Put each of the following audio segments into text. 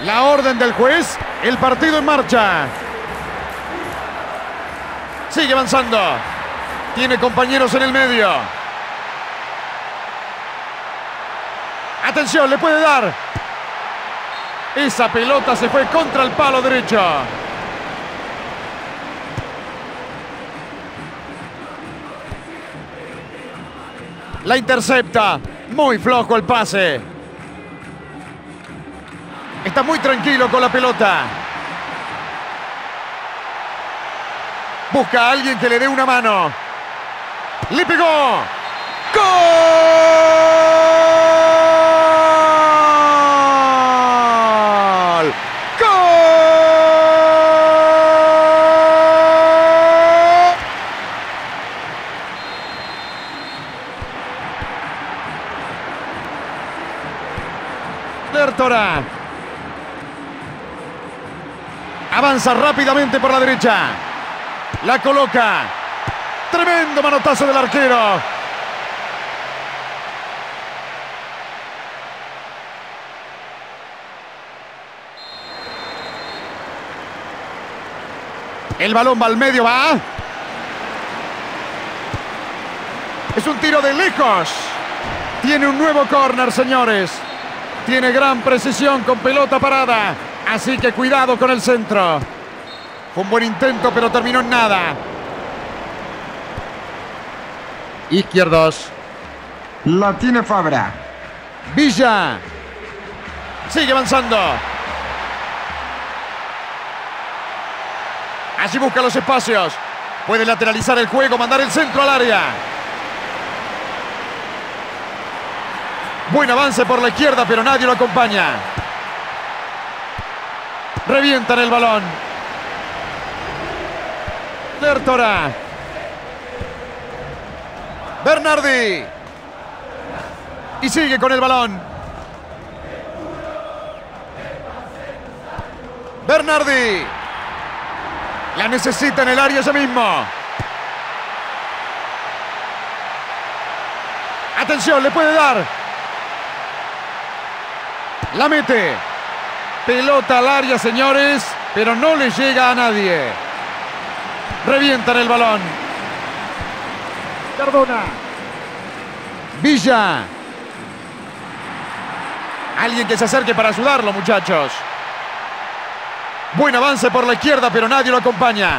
La orden del juez, el partido en marcha. Sigue avanzando. Tiene compañeros en el medio. Atención, le puede dar. Esa pelota se fue contra el palo derecho. La intercepta. Muy flojo el pase. Está muy tranquilo con la pelota. Busca a alguien que le dé una mano. ¡Le pegó! ¡Gol! ¡Gol! Lertora. Avanza rápidamente por la derecha. La coloca. Tremendo manotazo del arquero. El balón va al medio, va. Es un tiro de lejos. Tiene un nuevo córner, señores. Tiene gran precisión con pelota parada. Así que cuidado con el centro. Fue un buen intento, pero terminó en nada. Izquierdos. La tiene Fabra. Villa. Sigue avanzando. Allí busca los espacios. Puede lateralizar el juego, mandar el centro al área. Buen avance por la izquierda, pero nadie lo acompaña. Revientan el balón. Lertora. Bernardi. Y sigue con el balón. Bernardi. La necesita en el área ese mismo. Atención, le puede dar. La mete. Pelota al área, señores, pero no le llega a nadie. Revientan el balón. Cardona. Villa. Alguien que se acerque para ayudarlo, muchachos. Buen avance por la izquierda, pero nadie lo acompaña.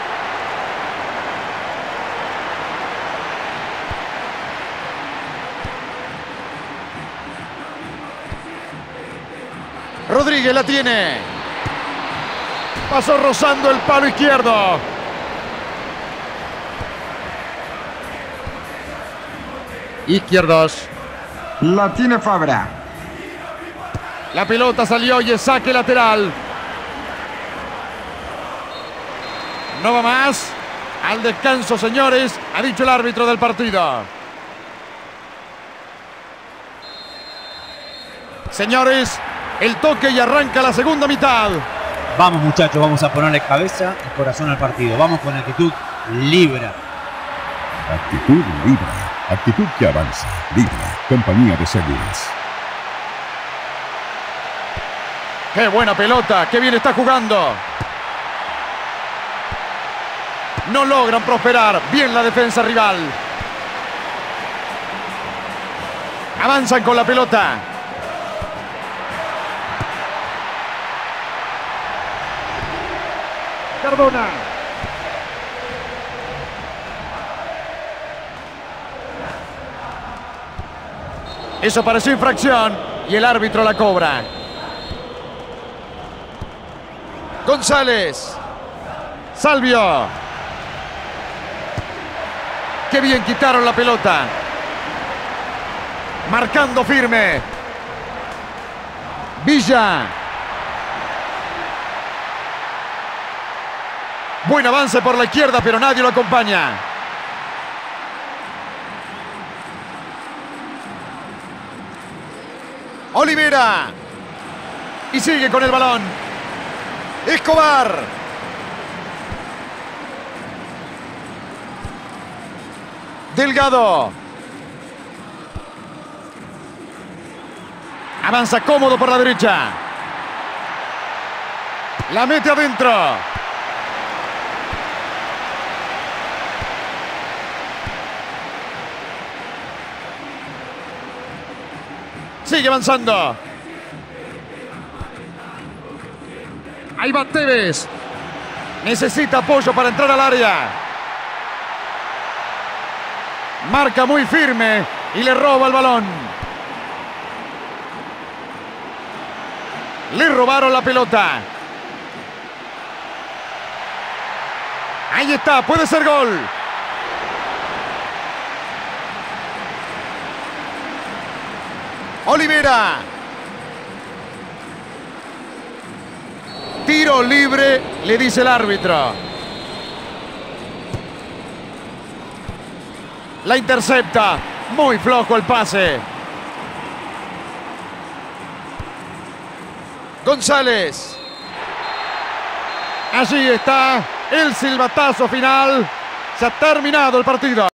Rodríguez la tiene. Pasó rozando el palo izquierdo. Izquierdos. La tiene Fabra. La pelota salió y es saque lateral. No va más. Al descanso, señores, ha dicho el árbitro del partido. Señores, el toque y arranca la segunda mitad. Vamos, muchachos, vamos a ponerle cabeza y corazón al partido. Vamos con actitud Libra. Actitud Libra. Actitud que avanza. Libra. Compañía de seguros. ¡Qué buena pelota! ¡Qué bien está jugando! No logran prosperar. Bien la defensa rival. Avanzan con la pelota. Cardona. Eso pareció infracción y el árbitro la cobra. González. Salvio. Qué bien quitaron la pelota. Marcando firme. Villa. Buen avance por la izquierda, pero nadie lo acompaña. Olivera. Y sigue con el balón. Escobar. Delgado. Avanza cómodo por la derecha. La mete adentro. Sigue avanzando. Ahí va Tevez. Necesita apoyo para entrar al área. Marca muy firme y le roba el balón. Le robaron la pelota. Ahí está, puede ser gol. Olivera. Tiro libre, le dice el árbitro. La intercepta. Muy flojo el pase. González. Allí está el silbatazo final. Se ha terminado el partido.